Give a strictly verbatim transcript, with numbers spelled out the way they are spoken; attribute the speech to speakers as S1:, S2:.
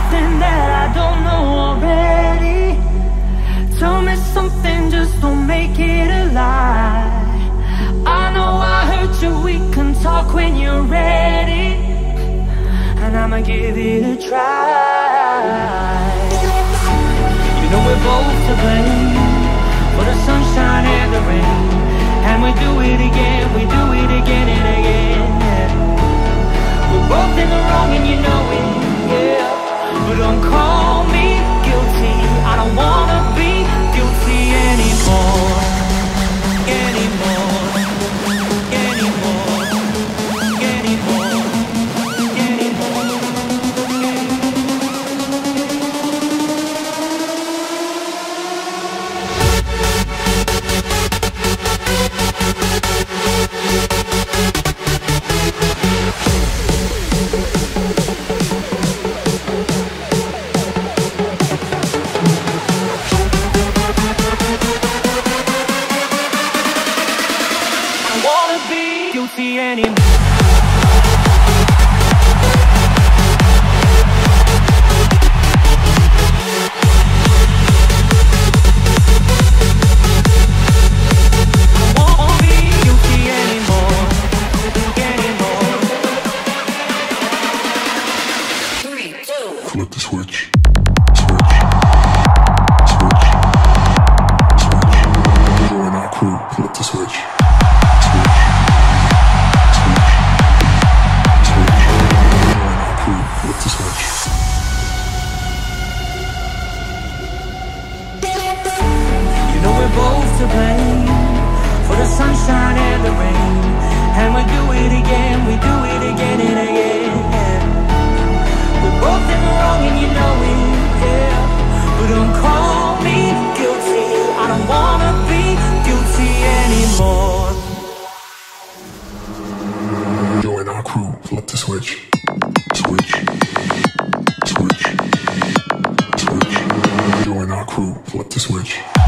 S1: something that I don't know already. Tell me something, just don't make it a lie. I know I hurt you, we can talk when you're ready, and I'ma give it a try. You know we're both to blame for the sunshine and the rain, and we do it again, we do it again and again, yeah. We're both in the wrong and you know it, yeah. But don't call me guilty, I don't wanna be guilty anymore. Anymore, anymore, anymore, anymore. Guilty anymore.
S2: Flip the switch. Flip the switch.
S1: You know we're both to blame for the sunshine and the rain, and we do it again, we do it again and again. We're both in the wrong and you know it, yeah. But don't call me guilty, I don't wanna be guilty anymore.
S2: Join our crew, flip the switch. Switch. Switch. Switch. Join our crew, flip the switch.